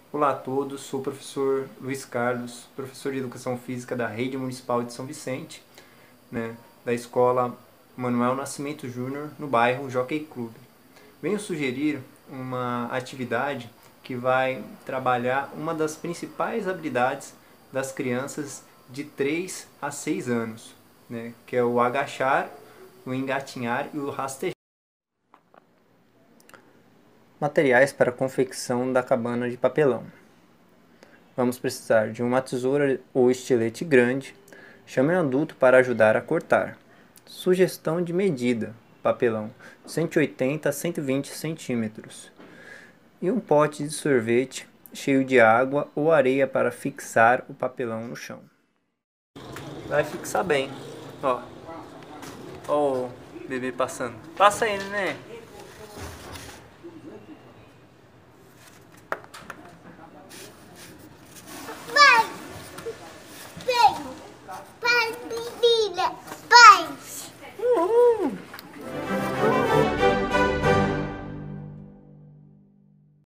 Olá a todos, sou o professor Luiz Carlos, professor de Educação Física da Rede Municipal de São Vicente, da Escola Manuel Nascimento Júnior, no bairro Jockey Club. Venho sugerir uma atividade que vai trabalhar uma das principais habilidades das crianças de 3 a 6 anos, que é o agachar, o engatinhar e o rastejar. Materiais para a confecção da cabana de papelão. Vamos precisar de uma tesoura ou estilete grande, chame um adulto para ajudar a cortar. Sugestão de medida: papelão 180 a 120 centímetros. E um pote de sorvete cheio de água ou areia para fixar o papelão no chão. Vai fixar bem. Ó o bebê passando. Passa aí, né?